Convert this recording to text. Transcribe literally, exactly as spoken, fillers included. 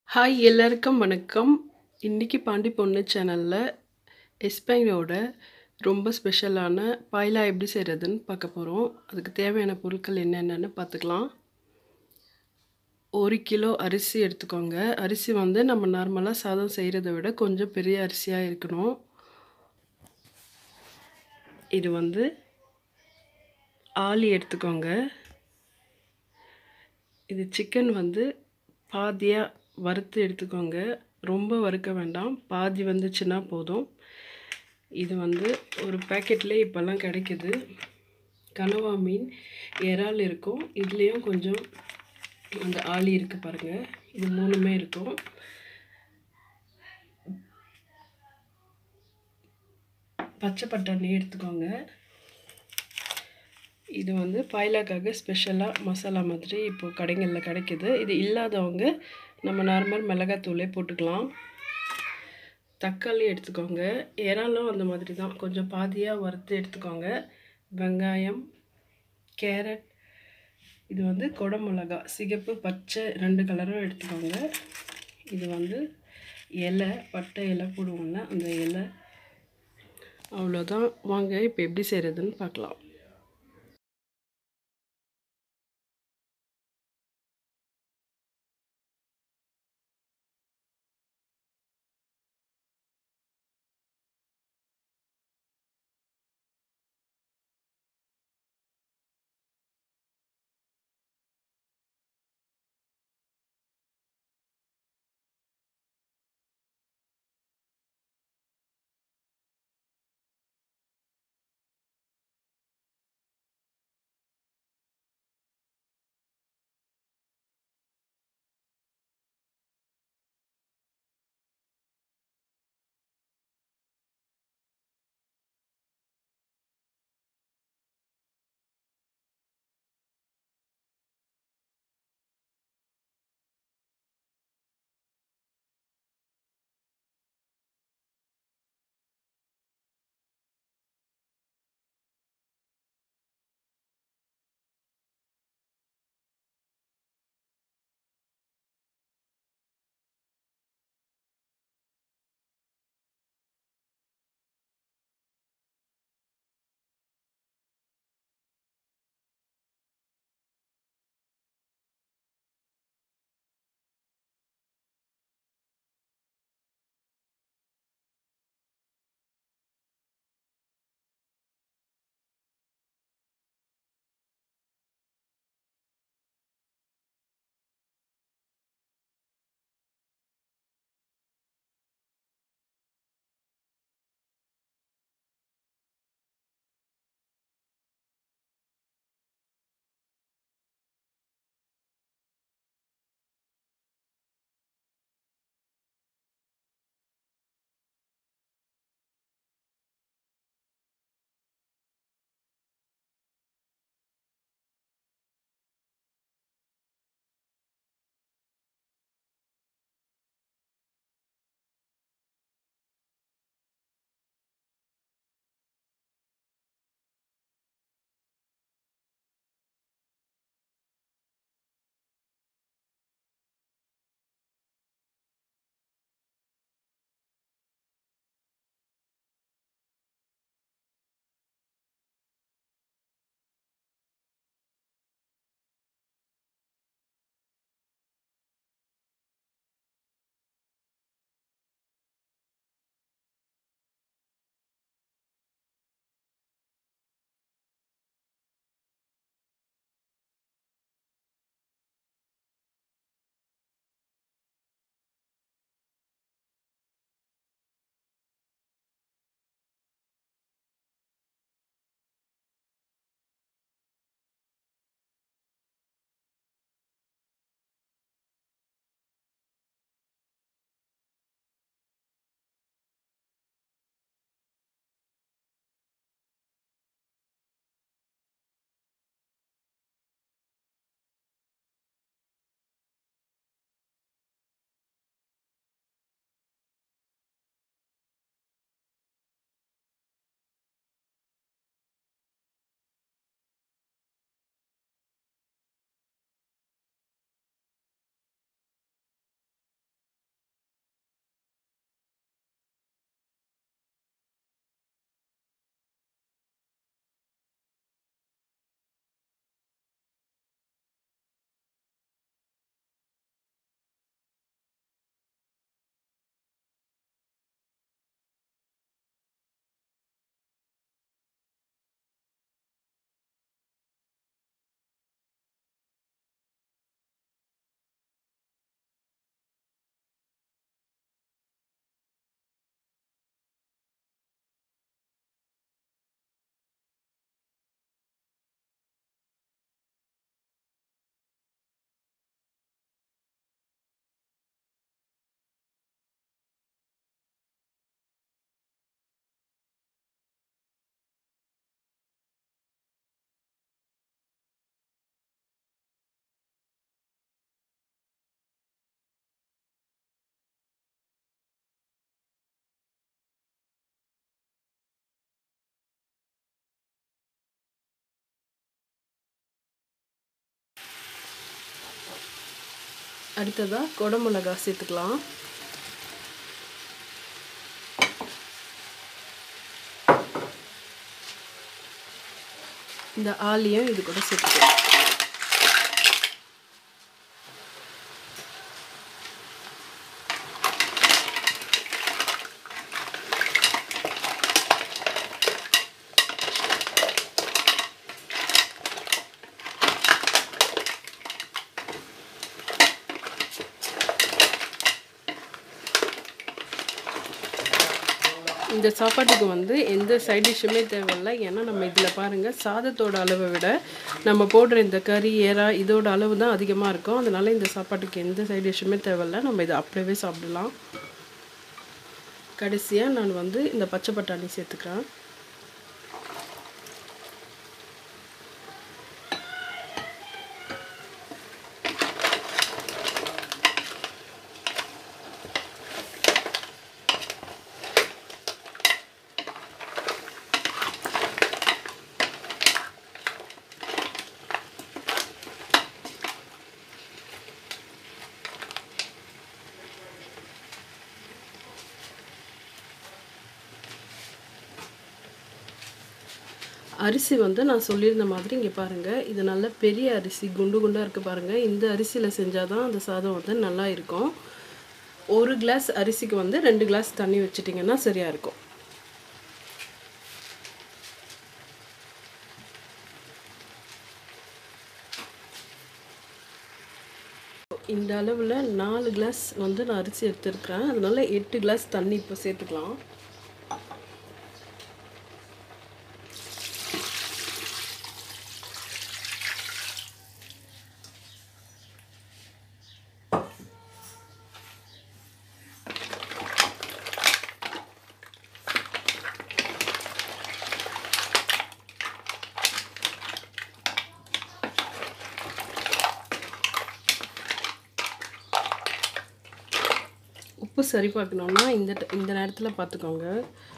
Hi எல்லாருக்கும் வணக்கம். இன்னைக்கு பாண்டி பொண்ணு சேனல்ல எஸ்பைனோட ரொம்ப ஸ்பெஷலான பாய்லா எப்படி செய்கிறதுன்னு பார்க்க போகிறோம். அதுக்கு தேவையான பொருட்கள் என்னென்னன்னு பார்த்துக்கலாம். ஒரு கிலோ அரிசி எடுத்துக்கோங்க. அரிசி வந்து நம்ம நார்மலாக சாதம் செய்கிறத விட கொஞ்சம் பெரிய அரிசியாக இருக்கணும். இது வந்து ஆளி எடுத்துக்கோங்க. இது சிக்கன் வந்து பாதியாக வறுத்து எடுத்துக்கோங்க. ரொம்ப வறுக்க வேண்டாம், பாதி வந்துச்சுன்னா போதும். இது வந்து ஒரு பேக்கெட்லேயே இப்போல்லாம் கிடைக்குது. கனவா மீன், இறால் இருக்கும். இதுலேயும் கொஞ்சம் அந்த ஆளி இருக்குது பாருங்கள், இது மூணுமே இருக்கும். பச்சை பட்டாணி எடுத்துக்கோங்க. இது வந்து பாய்லாக்காக ஸ்பெஷலாக மசாலா மாதிரி இப்போது கடைகளில் கிடைக்கிது. இது இல்லாதவங்க நம்ம நார்மல் மிளகாத்தூளே போட்டுக்கலாம். தக்காளி எடுத்துக்கோங்க. இறாலும் அந்த மாதிரி தான், கொஞ்சம் பாதியாக வறுத்து எடுத்துக்கோங்க. வெங்காயம், கேரட், இது வந்து கொடை மிளகா, சிகப்பு பச்சை ரெண்டு கலரும் எடுத்துக்கோங்க. இது வந்து இலை, பட்டை இலை போடுவோம்ல, அந்த இலை. அவ்வளோதான். வாங்க இப்போ எப்படி செய்கிறதுன்னு பார்க்கலாம். அடுத்ததாக குடமிளகா சேர்த்துக்கலாம். இந்த ஆலியம் இது கூட சேர்த்துக்கலாம். இந்த சாப்பாட்டுக்கு வந்து எந்த சைட் டிஷ்ஷுமே தேவையில்லை. ஏன்னா நம்ம இதில் பாருங்கள், சாதத்தோட அளவை விட நம்ம போடுற இந்த கறி ஏரா இதோட அளவு தான் அதிகமாக இருக்கும். அதனால இந்த சாப்பாட்டுக்கு எந்த சைட் டிஷ்ஷுமே தேவையில்லை. நம்ம இதை அப்படியே சாப்பிடலாம். கடைசியாக நான் வந்து இந்த பச்சை பட்டாணி சேர்த்துக்கிறேன். அரிசி வந்து நான் சொல்லியிருந்த மாதிரி இங்கே பாருங்கள், இது நல்ல பெரிய அரிசி, குண்டு குண்டாக இருக்குது பாருங்கள். இந்த அரிசியில் செஞ்சால் தான் அந்த சாதம் வந்து நல்லா இருக்கும். ஒரு கிளாஸ் அரிசிக்கு வந்து ரெண்டு கிளாஸ் தண்ணி வச்சிட்டிங்கன்னா சரியாக இருக்கும். இந்த அளவில் நாலு கிளாஸ் வந்து நான் அரிசி எடுத்துருக்கிறேன். அதனால எட்டு கிளாஸ் தண்ணி இப்போ சேர்த்துக்கலாம். உப்பு சரி பார்க்கணுன்னா இந்த இந்த நேரத்தில் பார்த்துக்கோங்க.